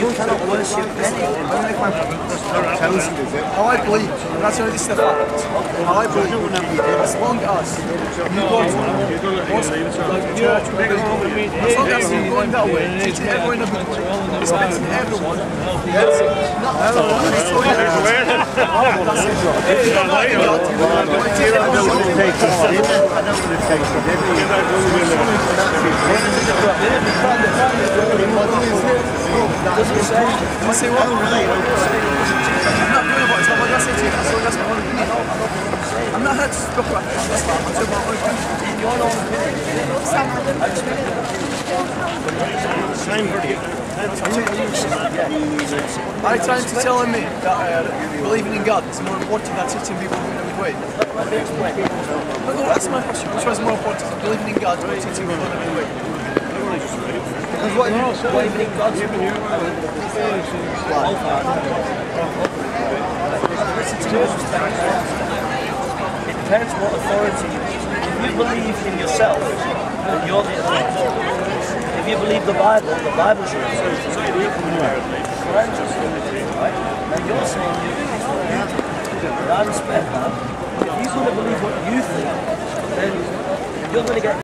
You cannot worship anything. How I believe, and that's only the fact. How I believe, as long as you go to church, as long as you're going that way, teaching everyone a good way, respecting everyone, that's not say what? I'm not doing what it's like I say to you, that's my own opinion. I'm not here to talk about this, that's what I'm talking about my own opinion. Your own opinion. Are you trying to tell me that believing in God is more important than teaching people in a good way? No, that's my question. Which one is more important? Believing in God or teaching people in a good way? Because what believing in God's more it depends what authority you use. If you believe in yourself, then you're the authority. If you believe the Bible's your authority. Right? Now you're saying you believe what you think. And I respect that. If you're going to believe what you think, then you're going to get